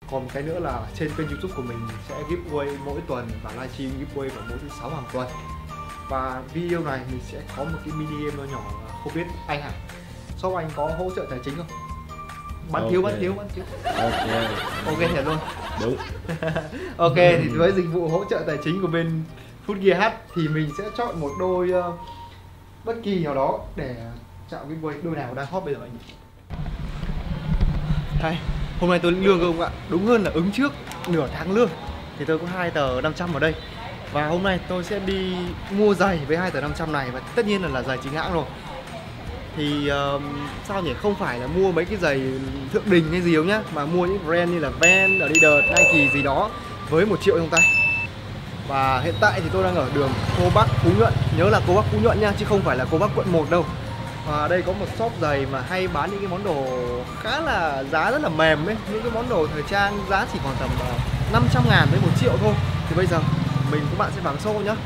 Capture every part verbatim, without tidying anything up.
Còn một cái nữa là trên kênh YouTube của mình sẽ giveaway mỗi tuần và livestream giveaway vào mỗi thứ sáu hàng tuần. Và video này mình sẽ có một cái mini game nhỏ nhỏ, không biết anh hả? Shop anh có hỗ trợ tài chính không? Bán okay. thiếu, bán thiếu, bán thiếu. Ok. Ok hiểu luôn. Đúng. Ok thì với dịch vụ hỗ trợ tài chính của bên Footgear thì mình sẽ chọn một đôi uh, bất kỳ nào đó để chạm giveaway. Đôi nào đang hot bây giờ anh? Đây, hôm nay tôi lương không ạ? Đúng hơn là ứng trước nửa tháng lương. Thì tôi có hai tờ năm trăm ở đây. Và hôm nay tôi sẽ đi mua giày với hai tờ năm trăm này. Và tất nhiên là là giày chính hãng rồi. Thì uh, sao nhỉ? Không phải là mua mấy cái giày thượng đình hay gì đâu nhá, mà mua những brand như là Vans, Adidas, Nike gì đó với một triệu trong tay. Và hiện tại thì tôi đang ở đường Cô Bắc Phú Nhuận. Nhớ là Cô Bắc Phú Nhuận nha, chứ không phải là Cô Bắc quận một đâu. Và đây có một shop giày mà hay bán những cái món đồ khá là giá rất là mềm ấy. Những cái món đồ thời trang giá chỉ còn tầm năm trăm ngàn với một triệu thôi. Thì bây giờ mình các bạn sẽ vào show nhá.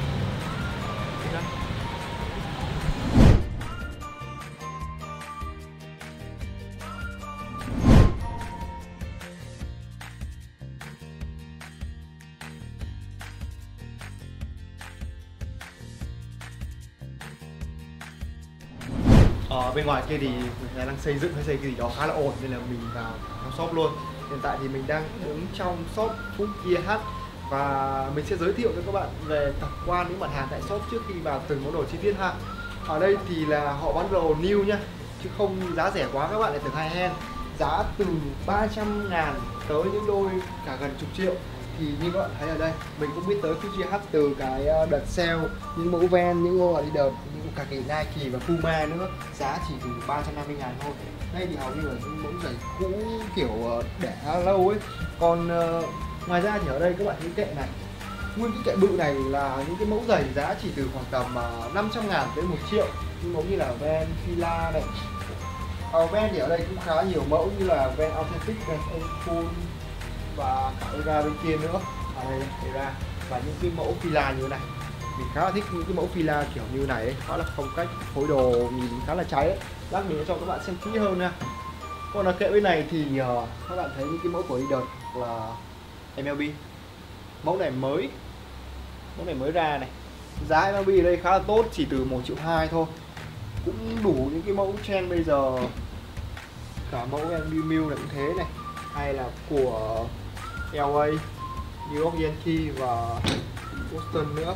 Ở bên ngoài kia thì người ta đang xây dựng hay xây cái gì đó khá là ổn nên là mình vào trong shop luôn. Hiện tại thì mình đang đứng trong shop Footgear và mình sẽ giới thiệu cho các bạn về tổng quan những mặt hàng tại shop trước khi vào từng món đồ chi tiết ha. Ở đây thì là họ bán đồ new nhá, chứ không giá rẻ quá các bạn lại tưởng high end. Giá từ ba trăm ngàn tới những đôi cả gần chục triệu. Thì như các bạn thấy ở đây, mình cũng biết tới Footgear từ cái đợt sale, những mẫu Vans, những mẫu Adidas, những cả cái Nike và Puma nữa, giá chỉ từ ba trăm năm mươi ngàn thôi. Đây thì hầu như là những mẫu giày cũ kiểu để lâu ấy. Còn uh, ngoài ra thì ở đây các bạn thấy kệ này, nguyên cái kệ bự này là những cái mẫu giày giá chỉ từ khoảng tầm uh, năm trăm ngàn tới một triệu. Những mẫu như là Vans, Fila này. Ở Vans thì ở đây cũng khá nhiều mẫu như là Vans Authentic này, Full và cả Era bên kia nữa. Ở đây Era và những cái mẫu Fila như thế này. Mình khá là thích những cái mẫu Fila kiểu như này ấy, khá là phong cách, phối đồ nhìn khá là cháy ấy. Lát mình cho các bạn xem kỹ hơn nha. Còn ở kệ bên này thì uh, các bạn thấy những cái mẫu của Adidas là em lờ bê. Mẫu này mới, mẫu này mới ra này. Giá em lờ bê ở đây khá là tốt, chỉ từ một triệu hai thôi. Cũng đủ những cái mẫu trend bây giờ. Cả mẫu em lờ bê Mill này cũng thế này, hay là của lờ a, New York Yankee và Boston nữa.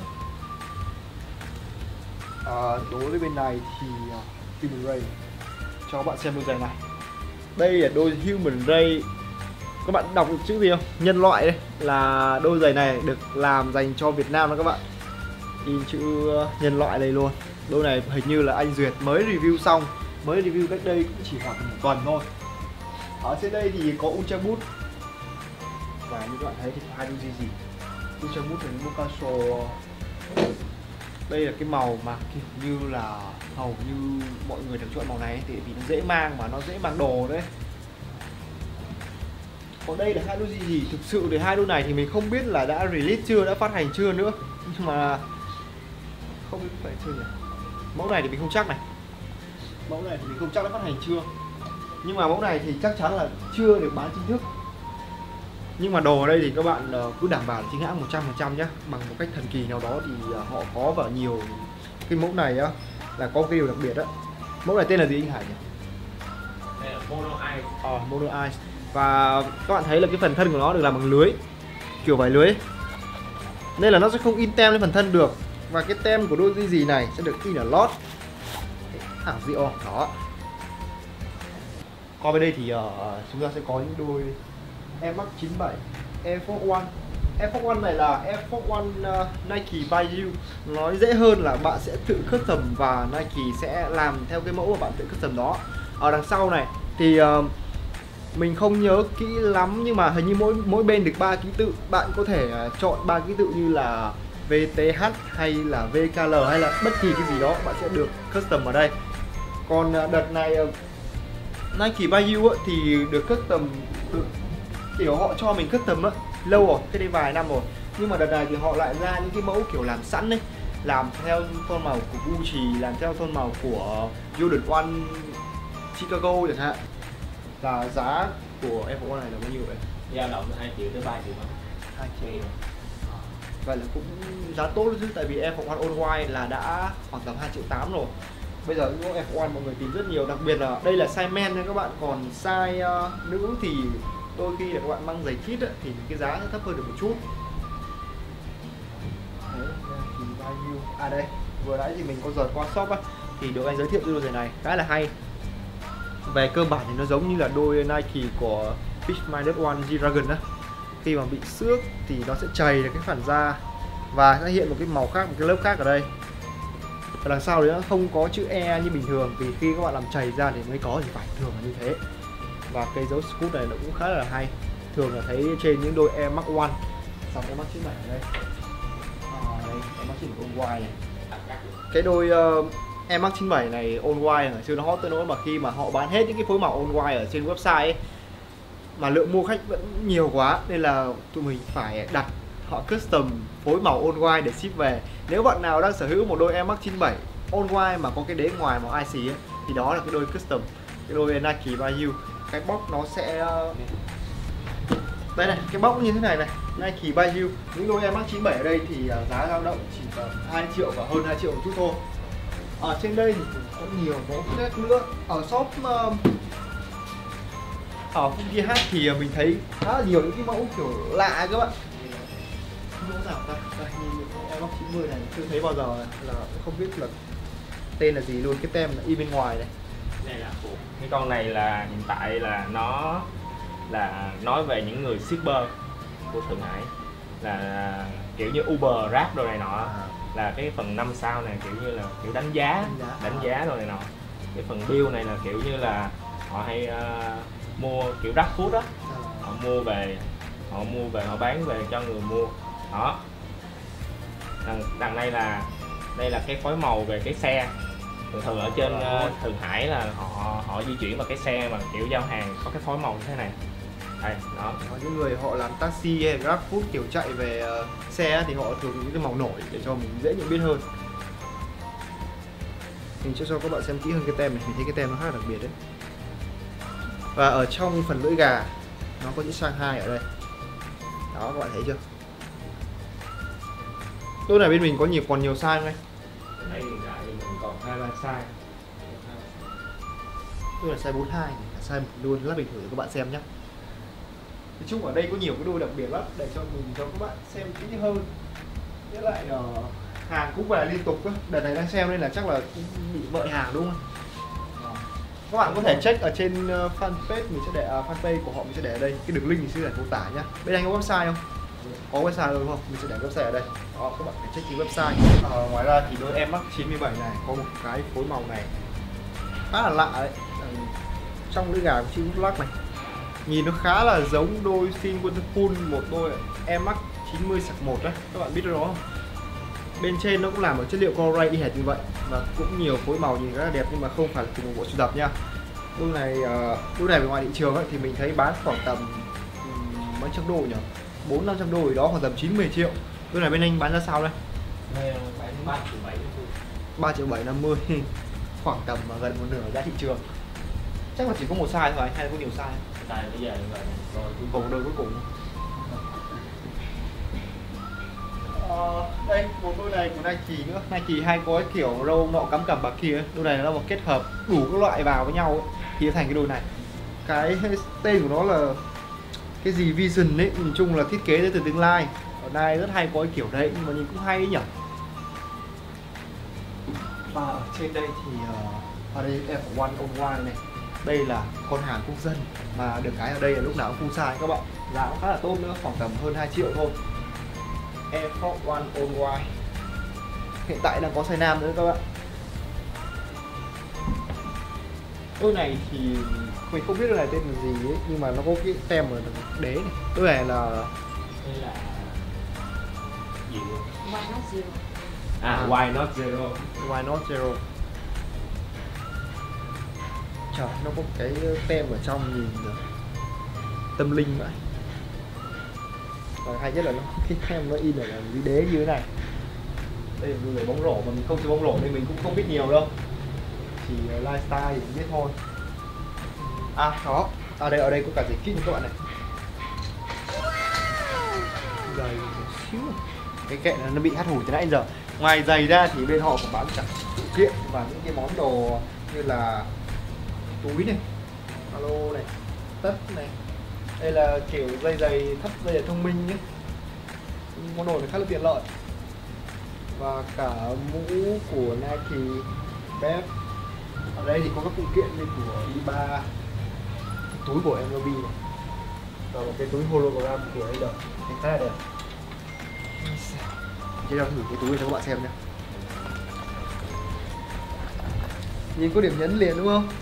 À, đối với bên này thì uh, Human Ray, cho các bạn xem đôi giày này. Đây là đôi Human Ray. Các bạn đọc được chữ gì không? Nhân loại đây. Là đôi giày này được làm dành cho Việt Nam đó các bạn. In chữ nhân loại đây luôn. Đôi này hình như là anh Duyệt mới review xong, mới review cách đây cũng chỉ khoảng một tuần thôi. Ở trên đây thì có Ultra Boost. Và như các bạn thấy thì hai đôi gì gì Ultra Boost và Mocaso. Đây là cái màu mà kiểu như là hầu như mọi người đều chọn màu này thì vì nó dễ mang mà nó dễ mang đồ đấy. Còn đây là hai đôi gì gì thực sự thì hai đôi này thì mình không biết là đã release chưa, đã phát hành chưa nữa, nhưng mà không biết phải chưa nhỉ. Mẫu này thì mình không chắc này, mẫu này thì mình không chắc đã phát hành chưa, nhưng mà mẫu này thì chắc chắn là chưa được bán chính thức. Nhưng mà đồ ở đây thì các bạn cứ đảm bảo là chính hãng một trăm phần trăm nhé. Bằng một cách thần kỳ nào đó thì họ có vào nhiều cái mẫu này á, là có cái điều đặc biệt á. Mẫu này tên là gì anh Hải nhỉ? Đây là Mono Ice. Ờ, Mono Ice. Và các bạn thấy là cái phần thân của nó được làm bằng lưới, kiểu vải lưới, nên là nó sẽ không in tem lên phần thân được. Và cái tem của đôi gì gì này sẽ được in ở lót. Ảo diệu đó. Còn bên đây thì uh, chúng ta sẽ có những đôi Air Max chín bảy Air Force One. Air Force One này là Air Force One uh, Nike by You. Nói dễ hơn là bạn sẽ tự custom và Nike sẽ làm theo cái mẫu mà bạn tự custom đó. Ở đằng sau này thì uh, mình không nhớ kỹ lắm, nhưng mà hình như mỗi mỗi bên được ba ký tự. Bạn có thể uh, chọn ba ký tự như là vê tê hát hay là vê ca lờ hay là bất kỳ cái gì đó, bạn sẽ được custom ở đây. Còn uh, đợt này uh, Nike by You thì được custom, được kiểu họ cho mình custom á, lâu rồi, cái đây vài năm rồi. Nhưng mà đợt này thì họ lại ra những cái mẫu kiểu làm sẵn đấy, làm theo tông màu của Gucci, làm theo tông màu của Jordan One Chicago chẳng hạn. Là giá của Air Force One này là bao nhiêu vậy? dao động từ hai triệu tới ba triệu mà. hai triệu. Vậy là cũng giá tốt chứ, tại vì Air Force One All White là đã khoảng tầm hai triệu tám rồi. Bây giờ những Air Force One mọi người tìm rất nhiều, đặc biệt là đây là size men nha các bạn, còn size uh, nữ thì đôi khi là các bạn mang giày kít ấy, thì cái giá sẽ thấp hơn được một chút. Đấy, thì bao nhiêu? À đây, vừa nãy thì mình có dợt qua shop á, thì được anh giới thiệu đôi giày này khá là hay. Về cơ bản thì nó giống như là đôi Nike của Fishminded One G-Dragon á. Khi mà bị xước thì nó sẽ chày được cái phản da và sẽ hiện một cái màu khác, một cái lớp khác ở đây. Và đằng sau đấy nó không có chữ E như bình thường, vì khi các bạn làm chày ra thì mới có thì phải, thường là như thế. Và cái dấu scoot này nó cũng khá là hay, thường là thấy trên những đôi Air Max One. Xong Air Max chín bảy ở đây, à, đây Air Max chín bảy All White này. Cái đôi uh, Air Max chín bảy này All White ngày xưa nó hot tới nỗi mà khi mà họ bán hết những cái phối màu All White ở trên website ấy, mà lượng mua khách vẫn nhiều quá nên là tụi mình phải đặt họ custom phối màu All White để ship về. Nếu bạn nào đang sở hữu một đôi Air Max chín bảy All White mà có cái đế ngoài màu icy ấy, thì đó là cái đôi custom, cái đôi Nike Bayou. Cái box nó sẽ đây này, cái box như thế này này, Nike Bayou. Những đôi Air Max chín bảy ở đây thì giá dao động chỉ tầm hai triệu và hơn hai triệu một chút thôi. Ở trên đây thì cũng có nhiều mẫu khác nữa. Ở shop uh, ở Fuji hát thì mình thấy khá là nhiều những cái mẫu kiểu lạ các bạn. Mẫu nào ta? Đây, như Air Max chín mươi này chưa thấy bao giờ này, là không biết là tên là gì luôn, cái tem là in bên ngoài này. Này là phụ. Cái con này là hiện tại là nó là nói về những người shipper của Thượng Hải, là kiểu như Uber, Grab đồ này nọ, À. là cái phần năm sao này kiểu như là kiểu đánh giá Đánh giá. đánh giá đồ này nọ. Cái phần bill này là kiểu như là họ hay uh, mua kiểu Grab Food đó, À. họ mua về họ mua về họ bán về cho người mua đó. Đằng, đằng đây là đây là cái phối màu về cái xe. Thường thường ở trên uh, Thượng Hải là họ họ di chuyển vào cái xe mà kiểu giao hàng có cái phối màu như thế này. Đây, đó. Có những người họ làm taxi hay Grab Food kiểu chạy về uh, xe thì họ thường những cái màu nổi để cho mình dễ nhận biết hơn. Mình sẽ cho các bạn xem kỹ hơn cái tem này, mình thấy cái tem nó khá là đặc biệt đấy. Và ở trong phần lưỡi gà nó có chữ Shanghai ở đây. Đó, các bạn thấy chưa? Đôi này bên mình có nhiều, còn nhiều size không anh? Đây hiện tại thì mình còn hai ba size. Đôi là size bốn mươi hai, size luôn lắp bình thử cho các bạn xem nhé. Nói chung ở đây có nhiều cái đôi đặc biệt lắm để cho mình cho các bạn xem kỹ hơn. Với lại uh, hàng cũng về liên tục đó. Đợt này đang xem nên là chắc là cũng bị vợi hàng đúng không? Các bạn có thể check ở trên uh, fanpage, mình sẽ để uh, fanpage của họ mình sẽ để ở đây, cái đường link mình sẽ để mô tả nhá. Bên anh có website không? Có website rồi đúng không? Mình sẽ để website ở đây. Đó, các bạn phải check cái website. Uh, ngoài ra thì đôi Air Max chín mươi bảy này có một cái phối màu này khá là lạ đấy. Uh, trong lưỡi gà của chữ black này, nhìn nó khá là giống đôi Sin Waterpool, một đôi Air Max chín mươi sạc một đấy, các bạn biết đó không? Bên trên nó cũng làm ở chất liệu Coloray y hệt như vậy và cũng nhiều phối màu nhìn rất là đẹp, nhưng mà không phải là cùng một bộ sưu tập nha. Đôi này uh, đôi này ngoài thị trường ấy, thì mình thấy bán khoảng tầm um, mấy trăm đô nhỉ, bốn năm trăm đô gì đó, khoảng tầm chín mươi triệu. Đôi này bên anh bán ra sao đây? Đây bán ba triệu bảy. ba triệu bảy năm mươi khoảng tầm gần một nửa giá thị trường. Chắc là chỉ có một size thôi anh, hay là có nhiều size? Tại bây giờ như vậy rồi Cuối cùng đôi cuối cùng. Ờ, đây một đôi này của Nike nữa. Nike hay có cái kiểu râu nọ cắm cằm bạc kia. Đôi này nó một kết hợp đủ các loại vào với nhau ấy, thì thành cái đôi này. Cái tên của nó là cái gì Vision ấy, nhìn chung là thiết kế đến từ tương lai. Ở đây rất hay có cái kiểu đấy, nhưng mà nhìn cũng hay ấy nhỉ. Và ở trên đây thì uh, ở đây Air Force One All White này, đây là con hàng quốc dân mà được cái ở đây là lúc nào cũng full size các bạn, giá cũng khá là tốt nữa, khoảng tầm hơn hai triệu thôi. Air Force One All White hiện tại đang có size nam nữa các bạn. Đôi này thì mình không biết đôi này tên là gì ấy, nhưng mà nó có cái tem ở đế này. Đôi này là đây là gì luôn? Why not zero? À, À. why not zero? Why Not Zero. Trời, nó có cái tem ở trong nhìn tâm linh vậy. Và hay nhất là nó cái tem nó in ở là cái đế như thế này. Đây là người bóng rổ mà mình không chơi bóng rổ nên mình cũng không biết nhiều đâu. Chỉ lifestyle thì mình biết thôi. À đó, ở đây ở đây có cả giày kít các bạn này. xíu. Cái kệ nó bị hắt hủi từ nãy đến giờ. Ngoài giày ra thì bên họ cũng bán cả phụ kiện và những cái món đồ như là túi này, ba lô này, tất này. Đây là kiểu dây giày thắt dây giày thông minh nhé. Món đồ này khá là tiện lợi. Và cả mũ của Nike, Bep. Ở đây thì có các phụ kiện như của i ba, túi của em lờ bê này, và một cái túi hologram của đây đời, cái khá là đẹp. Chế đeo thử cái túi này cho các bạn xem nhé. Nhìn có điểm nhấn liền đúng không?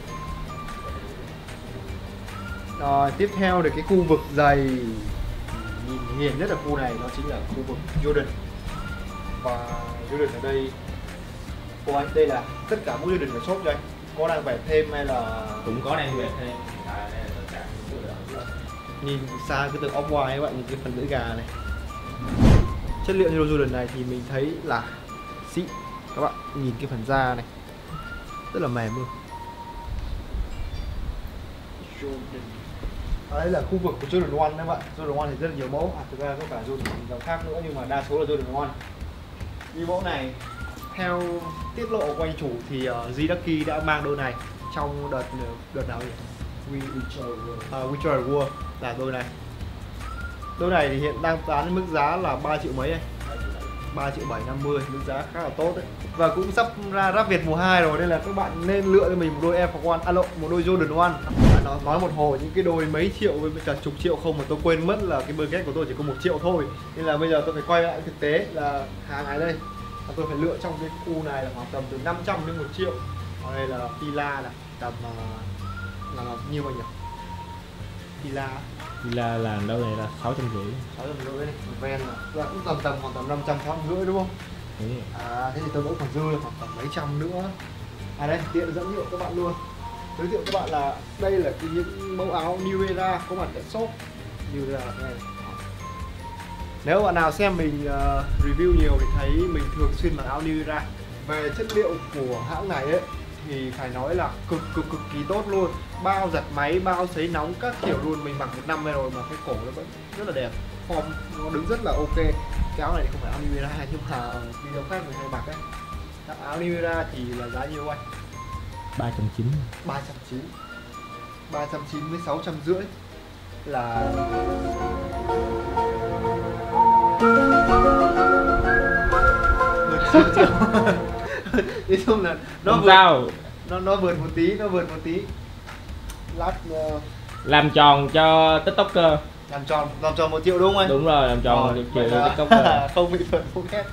Rồi tiếp theo thì cái khu vực giày nhìn hiền nhất ở khu này nó chính là khu vực Jordan. Và Jordan ở đây, cô anh đây là tất cả mũ Jordan ở shop đây. Có đang vẽ thêm hay là Cũng có đang về thêm. À, đây là tất cả những cái đó. nhìn xa cái tường off-white các bạn nhìn cái phần lưỡi gà này. Chất liệu như Jordan này thì mình thấy là xịn. Các bạn nhìn cái phần da này rất là mềm luôn. À, đây là khu vực của Jordan một các bạn. Jordan một thì rất là nhiều mẫu. À, thực ra có cả Jordan dòng khác nữa nhưng mà đa số là Jordan một. Như mẫu này theo tiết lộ của anh chủ thì uh, Zidaki đã mang đôi này trong đợt đợt nào nhỉ? Winter War là đôi này. Đôi này thì hiện đang bán với mức giá là ba triệu mấy đây. ba triệu bảy năm mươi, mức giá khá là tốt đấy. Và cũng sắp ra Rap Việt mùa hai rồi nên là các bạn nên lựa cho mình một đôi Air Force One, à lộ, một đôi Jordan một. Nó nói một hồi những cái đôi mấy triệu với cả chục triệu không mà tôi quên mất là cái budget của tôi chỉ có một triệu thôi. Nên là bây giờ tôi phải quay lại thực tế là hàng này đây. Tôi phải lựa trong cái khu này là khoảng tầm từ năm trăm đến một triệu. Ở đây là Fila là tầm là là nhiêu bao nhiêu? Fila Fila là đâu này là sáu trăm rưỡi. sáu trăm rưỡi này, ven là cũng tầm tầm khoảng tầm năm trăm sáu trăm rưỡi đúng không? Đúng rồi. À thế thì tôi vẫn còn dư là khoảng tầm mấy trăm nữa. À đây tiện dẫn dụ các bạn luôn. Giới thiệu các bạn là đây là cái những mẫu áo New Era có mặt tại shop. New Era là cái này. Nếu bạn nào xem mình uh, review nhiều thì thấy mình thường xuyên mặc áo New Era. Về chất liệu của hãng này ấy thì phải nói là cực cực cực kỳ tốt luôn. Bao giật máy, bao sấy nóng các kiểu luôn. Mình mặc một năm rồi mà cái cổ nó vẫn rất là đẹp. Form nó đứng rất là ok. Cái áo này thì không phải áo New Era nhưng mà video khác mình hay mặc ấy. Các áo New Era thì là giá nhiêu anh? ba trăm chín mươi. ba trăm chín mươi. ba trăm chín mươi sáu trăm rưỡi là nói chung là nó Không vượt, sao. nó nó vượt một tí, nó vượt một tí. Lát uh, Làm tròn cho TikToker. làm tròn, làm tròn một triệu đúng không anh? Đúng rồi, làm tròn một triệu cho là... TikToker. Không bị phật phúc hết.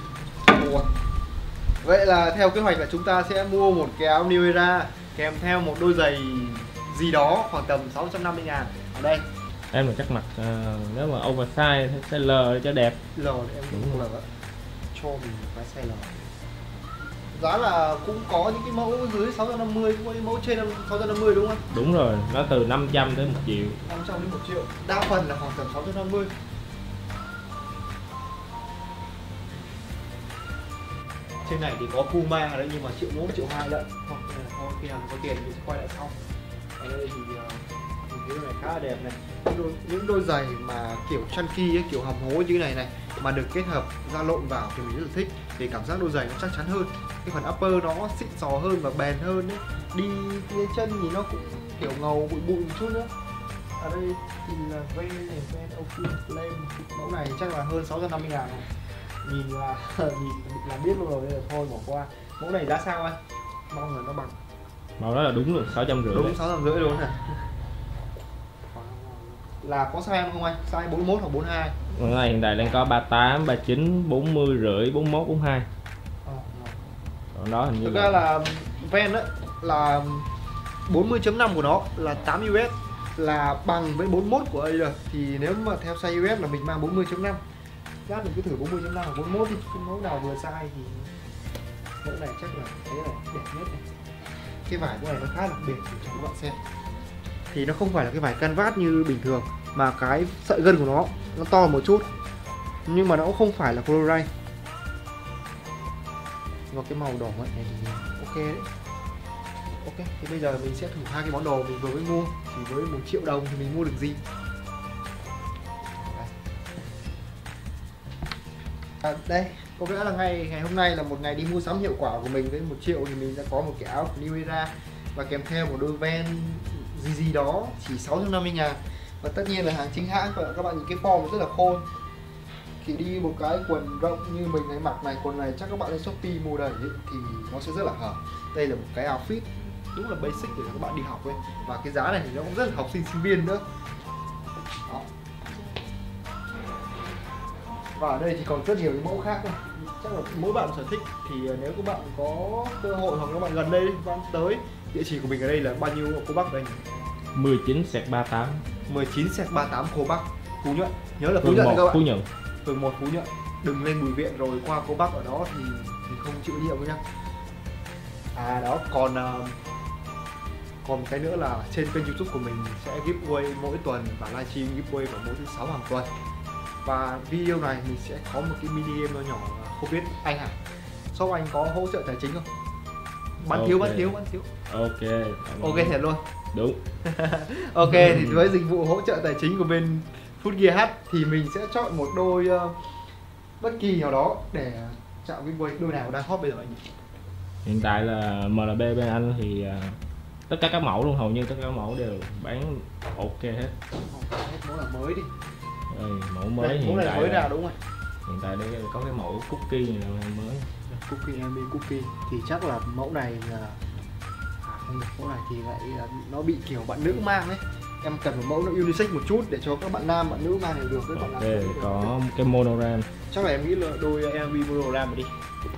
Vậy là theo kế hoạch là chúng ta sẽ mua một cái áo New Era kèm theo một đôi giày gì đó khoảng tầm sáu trăm năm mươi ngàn. Ở đây Em là chắc mặc uh, nếu mà oversize sẽ lờ cho đẹp. lờ thì em Đúng cũng rồi. là cho mình một cái size lờ. Giá là cũng có những cái mẫu dưới sáu trăm năm mươi, cũng có những mẫu trên sáu trăm năm mươi đúng không anh? Đúng rồi, nó từ năm trăm đến một triệu. năm trăm đến một triệu. Đa phần là khoảng tầm sáu trăm năm mươi. Trên này thì có Puma ở đây nhưng mà triệu một, triệu hai lận. Hoặc là có khi nào có tiền thì sẽ quay lại sau. Ở đây thì uh, mình thấy đôi này khá là đẹp này. Những đôi, những đôi giày mà kiểu chunky ấy, kiểu hầm hố như thế này này mà được kết hợp da lộn vào thì mình rất là thích. Vì cảm giác đôi giày nó chắc chắn hơn. Cái phần upper nó xịn sò hơn và bền hơn đấy. Đi lên chân thì nó cũng kiểu ngầu bụi bụi một chút nữa. Ở đây thì là ven này, ven Oakley Flame. Mẫu này chắc là hơn sáu trăm năm mươi ngàn này. Nhìn là nhìn là biết luôn rồi, đây là thôi bỏ qua. Mẫu này giá sao anh? Mong là nó bằng. Màu đó là đúng rồi, sáu trăm rưỡi. Đúng sáu trăm rưỡi luôn này. Là có size em không anh? Size bốn mươi mốt hoặc bốn mươi hai? Cái này hiện tại đang có ba mươi tám, ba mươi chín, bốn mươi rưỡi, bốn mươi mốt, bốn mươi hai. Ờ, Còn đó hình như thực ra là ven đó là bốn mươi chấm năm của nó là tám u ét, là bằng với bốn mươi mốt của a đê. Thì nếu mà theo size u ét là mình mang bốn mươi chấm năm. Lát mình cứ thử bốn mươi chấm năm hoặc bốn mươi mốt đi. Cái mẫu nào vừa size thì mẫu này chắc là thế là đẹp nhất này. Cái vải của này nó khá đặc biệt cho các bạn xem. Thì nó không phải là cái vải canvas như bình thường mà cái sợi gân của nó nó to một chút, nhưng mà nó cũng không phải là chlorine. Và cái màu đỏ này thì ok đấy. Ok, thì bây giờ mình sẽ thử hai cái món đồ mình vừa mới mua. Chỉ với một triệu đồng thì mình mua được gì? Đây. À, đây có nghĩa là ngày ngày hôm nay là một ngày đi mua sắm hiệu quả của mình. Với một triệu thì mình đã có một cái áo của New Era và kèm theo một đôi ven gì gì đó chỉ sáu trăm năm mươi ngàn. Và tất nhiên là hàng chính hãng. Và các bạn nhìn cái form rất là khôn. Khi đi một cái quần rộng như mình này, mặc này, quần này chắc các bạn lên Shopee mua đầy ấy, thì nó sẽ rất là hợp. Đây là một cái outfit đúng là basic để các bạn đi học ấy. Và cái giá này thì nó cũng rất là học sinh sinh viên nữa. Đó. Và ở đây thì còn rất nhiều những mẫu khác nữa. Chắc là mỗi bạn sở thích thì nếu các bạn có cơ hội hoặc các bạn gần đây các bạn tới, địa chỉ của mình ở đây là bao nhiêu cô Bắc đây? mười chín xẹt ba tám. mười chín xẹt ba tám Cô Bắc, Phú Nhuận. Nhớ là Phú Phường Nhuận một, các bạn. Phú Nhuận. Phường một Phú Nhuận. Đừng lên Bùi Viện rồi qua Cô Bắc ở đó thì, thì không chịu nhiệm nhá. À đó, còn uh, còn một cái nữa là trên kênh YouTube của mình sẽ giveaway mỗi tuần và livestream giveaway vào mỗi thứ sáu hàng tuần. Và video này mình sẽ có một cái mini game nhỏ nhỏ, không biết anh à, shop anh có hỗ trợ tài chính không? Bán Okay. thiếu, bán thiếu, bán thiếu. Ok. Ok thiệt luôn. Đúng. Ok thì với dịch vụ hỗ trợ tài chính của bên Footgear H thì mình sẽ chọn một đôi uh, bất kỳ nào đó để chạm giveaway. Đôi nào đang hot bây giờ anh nhỉ? Hiện tại là em lờ bê bên anh thì uh, tất cả các mẫu luôn, hầu như tất cả các mẫu đều bán ok hết. Ok, hết mẫu là mới đi. Đây, mẫu mới Đây, hiện mẫu này tại mới là, ra đúng rồi. hiện tại đây có cái mẫu cookie này là mới. Cookie Amy Cookie thì chắc là mẫu này là à, không được, mẫu này thì lại là nó bị kiểu bạn nữ mang ấy. Em cần một mẫu nó unisex một chút để cho các bạn nam bạn nữ mang đều được. Với bạn Ok, nam cũng có được. cái monogram. Chắc là em nghĩ là đôi em vê monogram đi.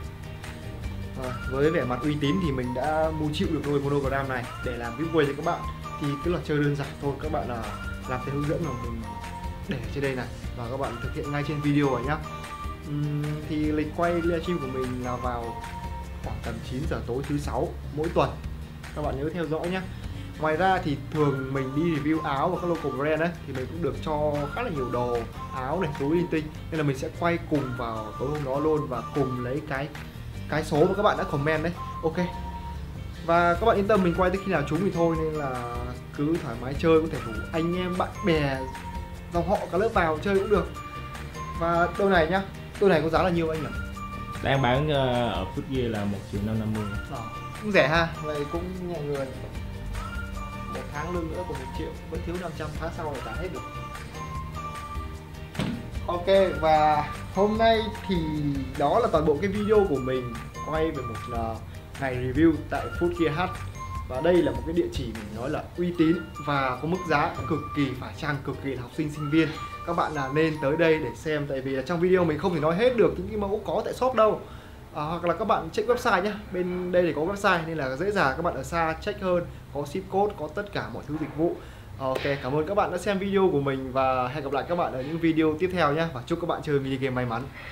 À, với vẻ mặt uy tín thì mình đã mua chịu được đôi monogram này để làm giveaway cho các bạn. Thì cái luật chơi đơn giản thôi, các bạn là làm theo hướng dẫn mà mình để ở trên đây này và các bạn thực hiện ngay trên video rồi nhá. Uhm, thì lịch quay livestream của mình là vào khoảng tầm chín giờ tối thứ sáu mỗi tuần, các bạn nhớ theo dõi nhé. Ngoài ra thì thường mình đi review áo và các local brand ấy thì mình cũng được cho khá là nhiều đồ áo này, túi linh tinh, nên là mình sẽ quay cùng vào tối hôm đó luôn và cùng lấy cái cái số mà các bạn đã comment đấy. Ok, và các bạn yên tâm, mình quay tới khi nào trúng thì thôi, nên là cứ thoải mái chơi, có thể rủ anh em bạn bè dòng họ cả lớp vào chơi cũng được. Và đôi này nhá, đôi này có giá là nhiêu anh nhỉ? Đang bán uh, ở Footgear là một triệu năm trăm năm mươi. Đó, cũng rẻ ha, vậy cũng nhẹ người. Một tháng lương nữa của một triệu vẫn thiếu năm trăm, tháng sau là trả hết được. Ok, và hôm nay thì đó là toàn bộ cái video của mình quay về một uh, ngày review tại Footgear H. Và đây là một cái địa chỉ mình nói là uy tín và có mức giá cực kỳ phải chăng, cực kỳ là học sinh sinh viên. Các bạn là nên tới đây để xem, tại vì là trong video mình không thể nói hết được những cái mẫu có tại shop đâu. À, hoặc là các bạn check website nhé, bên đây thì có website nên là dễ dàng các bạn ở xa check hơn, có ship code, có tất cả mọi thứ dịch vụ. Ok, cảm ơn các bạn đã xem video của mình và hẹn gặp lại các bạn ở những video tiếp theo nhé, và chúc các bạn chơi mini game may mắn.